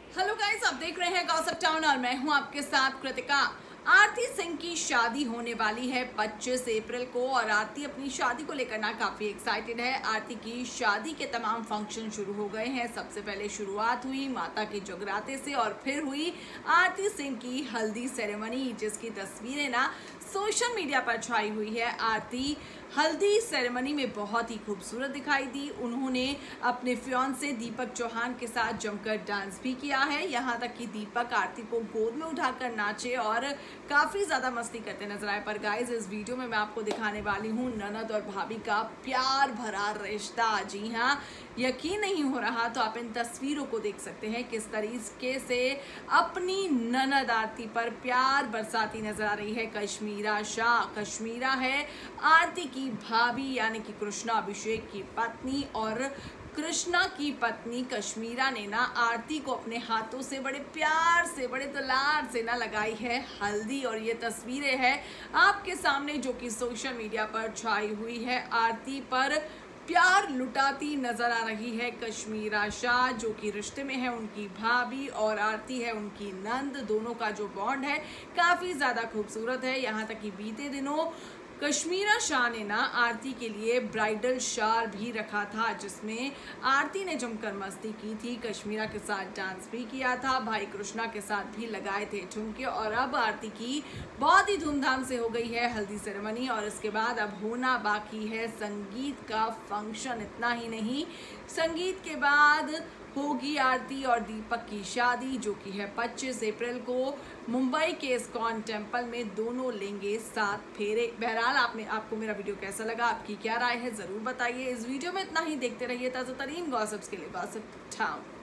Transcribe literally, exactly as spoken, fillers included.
Hello guys, आप देख रहे हैं गॉसिप टाउन और मैं हूं आपके साथ कृतिका। आरती सिंह की शादी होने वाली है पच्चीस अप्रैल को और आरती अपनी शादी को लेकर ना काफी एक्साइटेड है। आरती की शादी के तमाम फंक्शन शुरू हो गए हैं। सबसे पहले शुरुआत हुई माता के जगराते से और फिर हुई आरती सिंह की हल्दी सेरेमनी, जिसकी तस्वीरें ना सोशल मीडिया पर छाई हुई है। आरती हल्दी सेरेमनी में बहुत ही खूबसूरत दिखाई दी। उन्होंने अपने फियांसे दीपक चौहान के साथ जमकर डांस भी किया है। यहाँ तक कि दीपक आरती को गोद में उठाकर नाचे और काफी ज्यादा मस्ती करते नजर आए। पर गाइस, इस वीडियो में मैं आपको दिखाने वाली हूँ ननद और भाभी का प्यार भरा रिश्ता। जी हाँ, यकीन नहीं हो रहा तो आप इन तस्वीरों को देख सकते हैं किस तरीके से अपनी ननद आरती पर प्यार बरसाती नजर आ रही है। कश्मीरा शाह, कश्मीरा है आरती की भाभी यानी कि कृष्णा अभिषेक की पत्नी, और कृष्णा की पत्नी कश्मीरा ने ना आरती को अपने हाथों से बड़े प्यार से, बड़े दुलार से ना लगाई है हल्दी। और ये तस्वीरें हैं आपके सामने जो कि सोशल मीडिया पर छाई हुई है। आरती पर प्यार लुटाती नजर आ रही है कश्मीरा शाह, जो कि रिश्ते में है उनकी भाभी और आरती है उनकी नंद। दोनों का जो बॉन्ड है काफी ज्यादा खूबसूरत है। यहाँ तक कि बीते दिनों कश्मीरा शाह ने ना आरती के लिए ब्राइडल शाल भी रखा था, जिसमें आरती ने जमकर मस्ती की थी, कश्मीरा के साथ डांस भी किया था, भाई कृष्णा के साथ भी लगाए थे ठुमके। और अब आरती की बहुत ही धूमधाम से हो गई है हल्दी सेरेमनी और इसके बाद अब होना बाकी है संगीत का फंक्शन। इतना ही नहीं, संगीत के बाद होगी आरती और दीपक की शादी, जो कि है पच्चीस अप्रैल को मुंबई के इस्कॉन टेम्पल में। दोनों लेंगे सात फेरे। बहरहाल, आपने आपको मेरा वीडियो कैसा लगा, आपकी क्या राय है, जरूर बताइए। इस वीडियो में इतना ही। देखते रहिए ताज़ा तरीन गॉसिप्स के लिए गॉसिप टाउन।